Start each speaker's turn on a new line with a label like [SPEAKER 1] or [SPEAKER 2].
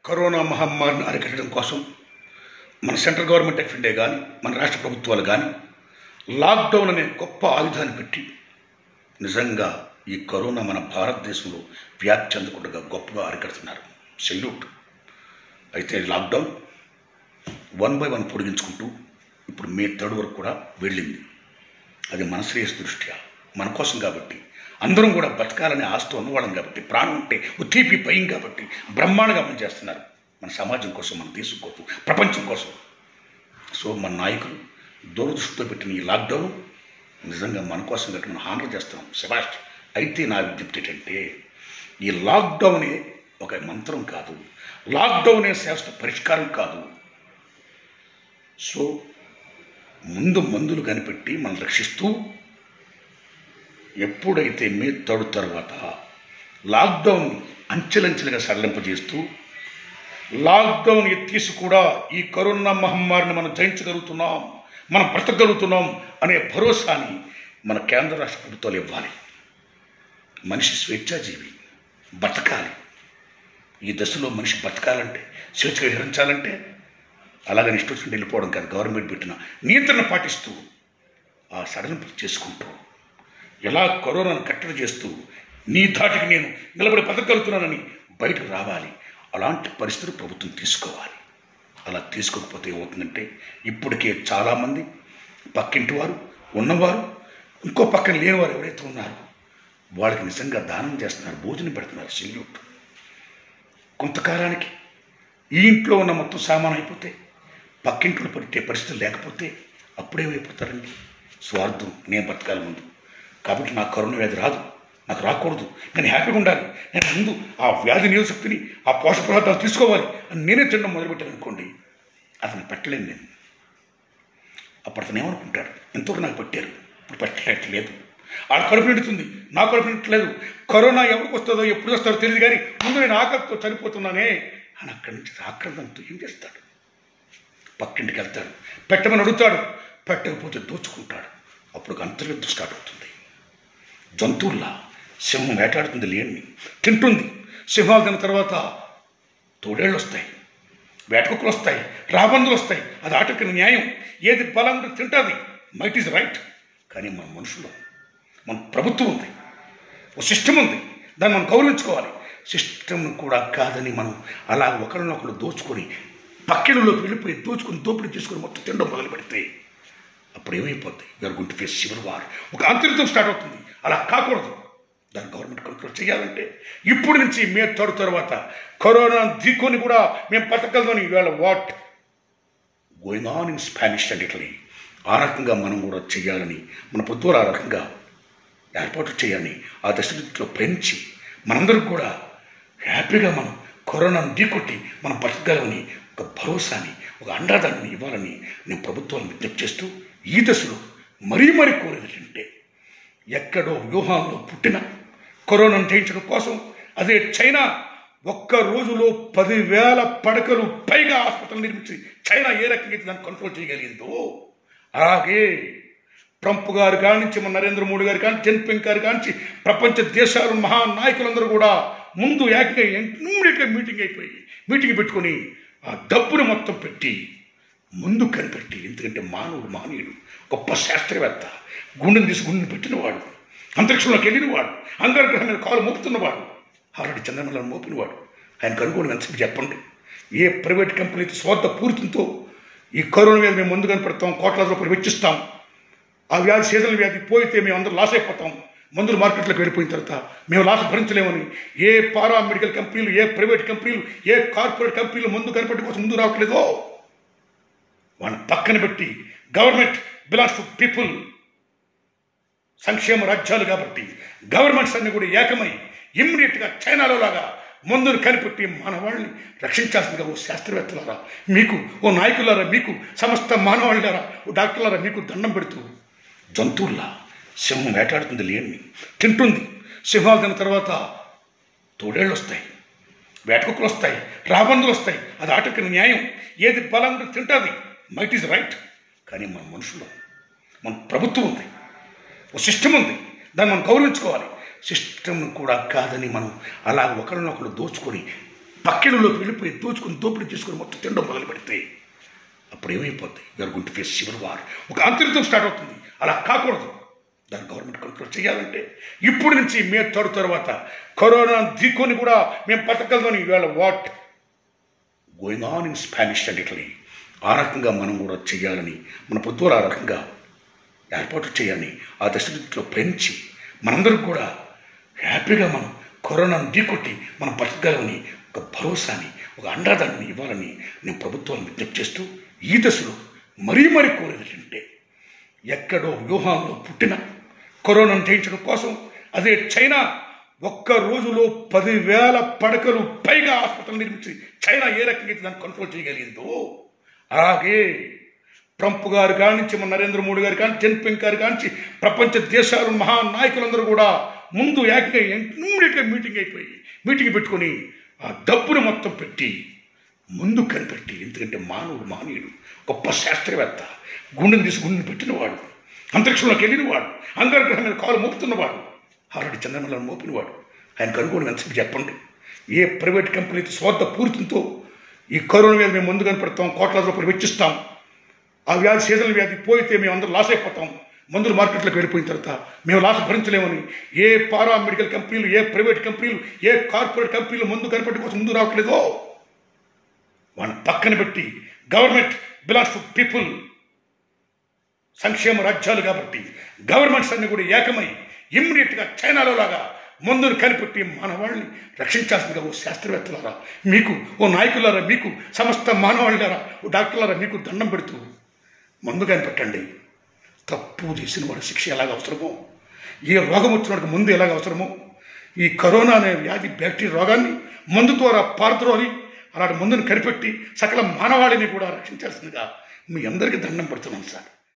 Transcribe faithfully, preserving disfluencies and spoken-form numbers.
[SPEAKER 1] Corona మహమ్మారిని అరికట్టడం కోసం మన సెంట్రల్ గవర్నమెంట్ ఆఫ్ ఇండియా కానీ మన రాష్ట్ర ప్రభుత్వాలు కానీ లాక్డౌన్ అనే గొప్ప ఆయుధాన్ని పెట్టి నిజంగా ఈ కరోనా మన భారతదేశంలో వ్యాప్తి చెందకుండా గొప్పగా అరికడుతున్నారు. సెల్యూట్. అయితే లాక్డౌన్ వన్ బై వన్ పొడిగించుకుంటూ ఇప్పుడు మే థర్డ్ వరకు కూడా వెళ్ళింది. అది మన శ్రేయస్ దృష్ట్యా మన కోసం కాబట్టి, అందరం కూడా బతకాలనే ఆస్తి ఉన్నవాళ్ళం కాబట్టి, ప్రాణం ఉంటే ఉత్తీపి భయం కాబట్టి బ్రహ్మాండంగా పని చేస్తున్నారు మన సమాజం కోసం, మన దేశం కోసం, ప్రపంచం కోసం. సో మన నాయకులు దూరదృష్టితో పెట్టిన ఈ లాక్డౌన్ నిజంగా మన కోసం కాబట్టి మనం హానర్ చేస్తున్నాం. శభాష్. అయితే నా విజ్ఞప్తి ఏంటంటే, ఈ లాక్డౌనే ఒక మంత్రం కాదు, లాక్డౌనే శాశ్వత పరిష్కారం కాదు. సో ముందు మందులు కనిపెట్టి మనం రక్షిస్తూ ఎప్పుడైతే మే థర్డ్ తర్వాత లాక్డౌన్ అంచెలంచెలుగా సడలింపజేస్తూ లాక్డౌన్ ఎత్తేసి కూడా ఈ కరోనా మహమ్మారిని మనం జయించగలుగుతున్నాం, మనం బ్రతకగలుగుతున్నాం అనే భరోసాని మన కేంద్ర రాష్ట్ర ప్రభుత్వాలు ఇవ్వాలి. మనిషి స్వేచ్ఛాజీవి, బతకాలి. ఈ దశలో మనిషి బతకాలంటే, స్వేచ్ఛగా విహరించాలంటే అలాగని ఇష్టం వెళ్ళిపోవడం కాదు. గవర్నమెంట్ పెట్టిన నియంత్రణ పాటిస్తూ ఆ సడలింపు చేసుకుంటూ ఎలా కరోనాను కట్టడి చేస్తూ నీ ధాటికి నేను నిలబడి బతకగలుగుతున్నానని బయటకు రావాలి. అలాంటి పరిస్థితులు ప్రభుత్వం తీసుకోవాలి. అలా తీసుకోకపోతే ఏమవుతుందంటే, ఇప్పటికే చాలామంది పక్కింటి వారు ఉన్నవారు, ఇంకో పక్కన లేనివారు ఎవరైతే ఉన్నారో వాళ్ళకి నిజంగా దానం చేస్తున్నారు, భోజనం పెడుతున్నారు. సెల్యూట్. కొంతకాలానికి ఈ ఇంట్లో ఉన్న మొత్తం సామాన్ అయిపోతే పక్కింట్లో పెట్టే పరిస్థితులు లేకపోతే అప్పుడేమైపోతారండి? స్వార్థం. నేను బతకాలి ముందు కాబట్టి నాకు కరోనా వ్యాధి రాదు, నాకు రాకూడదు, నేను హ్యాపీగా ఉండాలి, నేను ముందు ఆ వ్యాధి నియోశక్తిని, ఆ పోషక పదార్థాలు తీసుకోవాలి అని నేనే తినడం మొదలుపెట్టాను అనుకోండి, అతను పెట్టలేను నేను. అప్పుడు అతను ఏమనుకుంటాడు, ఎంతవరకు నాకు పెట్టారు, ఇప్పుడు పెట్టలేదు, ఆ కడుపు నిండుతుంది, నా కడుపు నిండట్లేదు, కరోనా ఎవరికి వస్తుందో ఎప్పుడు వస్తారో తెలియదు కానీ ముందు నేను ఆకలితో చనిపోతున్నానే అని అక్కడి నుంచి ఆక్రందంతో ఏం చేస్తాడు? పక్కింటికి వెళ్తాడు, పెట్టమని అడుగుతాడు, పెట్టకపోతే దోచుకుంటాడు. అప్పుడు అంతర్యుద్ధం స్టార్ట్ అవుతుంది. జంతువుల్లా సింహం వేటాడుతుంది, లేని తింటుంది. సింహాలు తిన్న తర్వాత తోడేళ్ళు వస్తాయి, వేటకుక్కలు వస్తాయి, రాబందులు వస్తాయి. అది ఆటకి న్యాయం. ఏది బలంగా తింటుంది, మైట్ ఈజ్ రైట్. కానీ మన మనుషులు, మన ప్రభుత్వం ఉంది, ఒక సిస్టమ్ ఉంది, దాన్ని మనం గౌరవించుకోవాలి. సిస్టమ్ కూడా కాదని మనం అలా ఒకరినొకరు దోచుకొని పక్కిళ్ళలోకి వెళ్ళిపోయి దోచుకొని దోపిడీ చేసుకొని మొత్తం తినడం మొదలు పెడితే అప్పుడు ఏమైపోద్ది? You're going to face civil war. ఒక అంతర్యుద్ధం స్టార్ట్ అవుతుంది. అలా కాకూడదు. దాన్ని గవర్నమెంట్ కంట్రోల్ చేయాలంటే ఇప్పుడు నుంచి మే థర్డ్ తర్వాత కరోనా దిక్కుని కూడా మేము బతకగలదని ఇవాళ what going on in Spanish and Italy ఆ రకంగా మనం కూడా చేయాలని, మన పొద్దున ఆ రకంగా ఏర్పాటు చేయాలని ఆ దశలో పెంచి మనందరికి కూడా హ్యాపీగా మనం కరోనాను ఢీకొట్టి మనం బతకగలమని ఒక భరోసాని, ఒక అండాదాన్ని ఇవ్వాలని నేను ప్రభుత్వాన్ని విజ్ఞప్తి చేస్తూ, ఈ దశలో మరీ మరీ కోరేది ఏంటంటే, ఎక్కడో వ్యూహాల్లో పుట్టిన కరోనాను జయించడం కోసం అదే చైనా ఒక్క రోజులో పదివేల పడకలు పైగా హాస్పిటల్ నిర్మించి చైనా ఏ రకంగా అయితే దాన్ని కంట్రోల్ చేయగలిగిందో, అలాగే ట్రంప్ గారు కానించి మన నరేంద్ర మోడీ గారు కానీ, జిన్పింగ్ గారు కానించి ప్రపంచ దేశాలు మహానాయకులందరూ కూడా ముందు ఏకంగా ఇమ్మీడియట్గా మీటింగ్ అయిపోయి మీటింగ్ పెట్టుకొని ఆ డబ్బును మొత్తం పెట్టి ముందు కనిపెట్టి, ఎందుకంటే మానవుడు మహనీయుడు, గొప్ప శాస్త్రవేత్త, గుండెను తీసి గుండెను పెట్టినవాడు, అంతరిక్షంలోకి వెళ్ళినవాడు, అంగారగ్రహం మీద కాలు మోపుతున్నవాడు, ఆల్రెడీ చంద్రమండలం మోపినవాడు. ఆయన కనుగోలు ఎంత చెప్పండి? ఏ ప్రైవేట్ కంపెనీతో స్వార్థ పూరితంతో ఈ కరోనా వ్యాధి మేము ముందు కనిపెడతాం, కోట్ల రూపాయలు వెచ్చిస్తాం, ఆ వ్యాధి సీజనల్ వ్యాధి పోయితే మేము అందరూ లాస్ అయిపోతాం, మందులు మార్కెట్లోకి వెళ్ళిపోయిన తర్వాత మేము లాస్ భరించలేమని ఏ పారా మెడికల్ కంపెనీలు, ఏ ప్రైవేట్ కంపెనీలు, ఏ కార్పొరేట్ కంపెనీలు ముందు కనిపెట్టి కోసం ముందు రావట్లేదో వాళ్ళని పక్కన పెట్టి, గవర్నమెంట్ బిలాంగ్స్ టు పీపుల్, సంక్షేమ రాజ్యాలు కాబట్టి గవర్నమెంట్స్ అన్ని కూడా ఏకమై ఇమ్మీడియట్గా చైనాలో లాగా మందును కనిపెట్టి మన వాళ్ళని రక్షించాల్సిందిగా ఓ శాస్త్రవేత్తలారా మీకు, ఓ నాయకులారా మీకు, సమస్త మానవాళ్ళారా, ఓ డాక్టర్లారా మీకు దండం పెడుతూ, జంతువుల్లా సింహం వేటాడుతుంది, లేని తింటుంది. సింహాలు తిన్న తర్వాత తోడేళ్ళు వస్తాయి, వేటకుక్కలు వస్తాయి, రాబందులు వస్తాయి. అది ఆటకి న్యాయం. ఏది బలంగా తింటుంది, మైట్ ఈజ్ రైట్. కానీ మన మనుషులు, మన ప్రభుత్వం ఉంది, ఒక సిస్టమ్ ఉంది, దాన్ని మనం గౌరవించుకోవాలి. సిస్టమ్ కూడా కాదని మనం అలా ఒకరినొకరు దోచుకొని పక్కిళ్ళలోకి వెళ్ళిపోయి దోచుకుని దోపిడీ చేసుకుని మొత్తం తినడం మొదలు పెడితే అప్పుడు ఏమైపోద్ది? You're going to face civil war. ఒక అంతర్యుద్ధం స్టార్ట్ అవుతుంది. అలా కాకూడదు. దాన్ని గవర్నమెంట్ కంట్రోల్ చేయాలంటే ఇప్పుడు నుంచి మే థర్డ్ తర్వాత కరోనా దిక్కుని కూడా మేము బతకగలమని ఇవాళ what going on in Spanish and Italy ఆ రకంగా మనం కూడా చేయాలని మన పొద్దులు ఆ రకంగా ఏర్పాటు చేయాలని ఆ దశలో ప్రేమించి మనందరికి కూడా హ్యాపీగా మనం కరోనాను ఢీకొట్టి మనం బతకగలమని ఒక భరోసాని ఒక అండాదాన్ని ఇవ్వాలని నేను ప్రభుత్వాన్ని విజ్ఞప్తి చేస్తూ ఈ దశలో మరీ మరీ కోరేది ఏంటంటే ఎక్కడో వ్యూహాల్లో పుట్టిన కరోనాను జయించడం కోసం అదే చైనా ఒక్క రోజులో పదివేల పడకలు పైగా ఆసుపత్రులు నిర్మించి చైనా ఏ రకంగా దాన్ని కంట్రోల్ చేయగలిగిందో అలాగే ట్రంప్ గారు కానించి మన నరేంద్ర మోడీ గారు కానీ జిన్పింగ్ గారు కానించి ప్రపంచ దేశాలు మహానాయకులందరూ కూడా ముందు ఏకంగా ఇమ్మీడియట్గా మీటింగ్ అయిపోయి మీటింగ్ పెట్టుకొని ఆ డబ్బును మొత్తం పెట్టి ముందు కనిపెట్టి, ఎందుకంటే మానవుడు మహనీయుడు గొప్ప శాస్త్రవేత్త, గుండెని తీసి గుండెని పెట్టినవాడు, అంతరిక్షంలోకి వెళ్ళినవాడు, అంగారగ్రహం మీద కాలు మోపుతున్నవాడు, ఆల్రెడీ చంద్రమండలం మోపినవాడు. ఆయన కనుగోలు ఎంత చెప్పండి. ఏ ప్రైవేట్ కంపెనీ స్వార్థ పూరితంతో ఈ కరోనా వ్యాధి మేము ముందు కనిపెడతాం, కోట్ల రూపాయలు వెచ్చిస్తాం, ఆ వ్యాధి సీజనల్ వ్యాధి పోయితే మేము అందరూ లాస్ అయిపోతాం, మందులు మార్కెట్లోకి వెళ్ళిపోయిన తర్వాత మేము లాస్ భరించలేమని ఏ పారా మెడికల్ కంపెనీలు, ఏ ప్రైవేట్ కంపెనీలు, ఏ కార్పొరేట్ కంపెనీలు ముందు కనిపెట్టి కోసం ముందు రావట్లేదో వాళ్ళని పక్కన పెట్టి గవర్నమెంట్ బిలాంగ్స్ టు పీపుల్, సంక్షేమ రాజ్యాలు కాబట్టి గవర్నమెంట్స్ అన్ని కూడా ఏకమై ఇమ్మీడియట్గా చైనాలో లాగా మందును కనిపెట్టి మన వాళ్ళని రక్షించాల్సిందిగా ఓ శాస్త్రవేత్తలారా మీకు, ఓ నాయకులారా మీకు, సమస్త మానవాళ్ళారా, ఓ డాక్టర్లారా మీకు దండం పెడుతూ మందు కనిపెట్టండి. తప్పు చేసిన వాడు శిక్ష ఎలాగ అవసరమో, ఏ రోగం వచ్చిన వాడికి ముందు ఎలాగ అవసరమో, ఈ కరోనా అనే వ్యాధి బ్యాక్టీరియా రోగాన్ని మందు ద్వారా పారద్రోలి అలాంటి మందును కనిపెట్టి సకల మానవాళిని కూడా రక్షించాల్సిందిగా మీ అందరికీ దండం పెడుతున్నాను సార్.